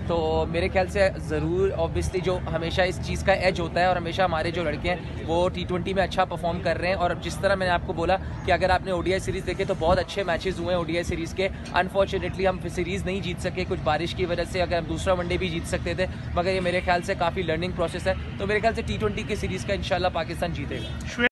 तो मेरे ख्याल से ज़रूर ऑब्वियसली जो हमेशा इस चीज़ का एज होता है और हमेशा हमारे जो लड़के हैं वो T20 में अच्छा परफॉर्म कर रहे हैं। और जिस तरह मैंने आपको बोला कि अगर आपने ODI सीरीज़ देखे तो बहुत अच्छे मैचेस हुए हैं ODI सीरीज़ के। अनफॉर्चुनेटली हम सीरीज़ नहीं जीत सके कुछ बारिश की वजह से, अगर हम दूसरा वनडे भी जीत सकते थे, मगर ये मेरे ख्याल से काफ़ी लर्निंग प्रोसेस है। तो मेरे ख्याल से T20 की सीरीज़ का इंशाल्लाह पाकिस्तान जीतेगा।